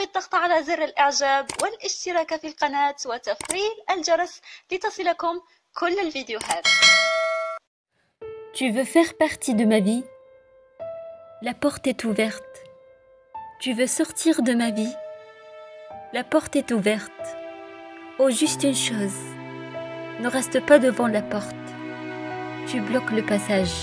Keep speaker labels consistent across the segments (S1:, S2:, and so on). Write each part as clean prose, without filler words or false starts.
S1: بالضغط على زر الإعجاب والاشتراك في القناة وتفعيل الجرس لتصلكم كل الفيديوهات.
S2: Tu veux faire partie de ma vie? La porte est ouverte. Tu veux sortir de ma vie? La porte est ouverte. Oh, juste une chose. Ne reste pas devant la porte. Tu bloques le passage.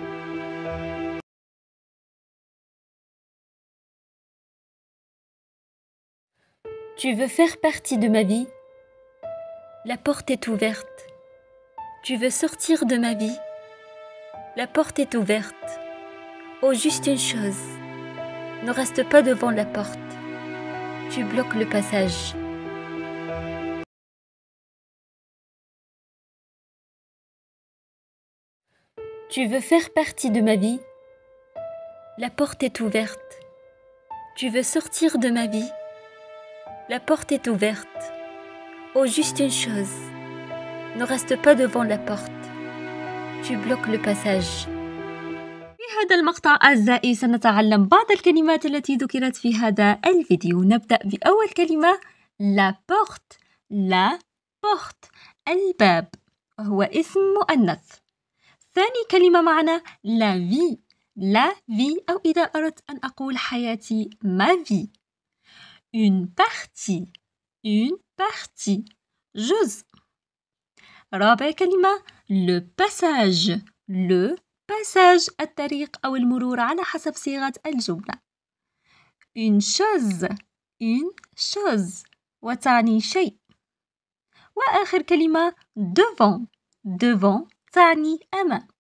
S2: Tu veux faire partie de ma vie? La porte est ouverte. Tu veux sortir de ma vie? La porte est ouverte. Oh, juste une chose. Ne reste pas devant la porte. Tu bloques le passage. Tu veux faire partie de ma vie? La porte est ouverte. Tu veux sortir de ma vie? La porte est ouverte. Oh, juste une chose. Ne reste pas devant la porte. Tu bloques le passage.
S1: في هذا المقطع أعزائي سنتعلم بعض الكلمات التي ذكرت في هذا الفيديو. نبدأ بأول كلمة la porte. la porte الباب وهو اسم مؤنث. ثاني كلمة معنا la vie. la vie أو إذا أردت أن أقول حياتي ma vie. une partie. une partie جزء. رابع كلمة le passage. le passage الطريق أو المرور على حسب صيغة الجملة. une chose. une chose وتعني شيء. وآخر كلمة devant. devant تعني أمام.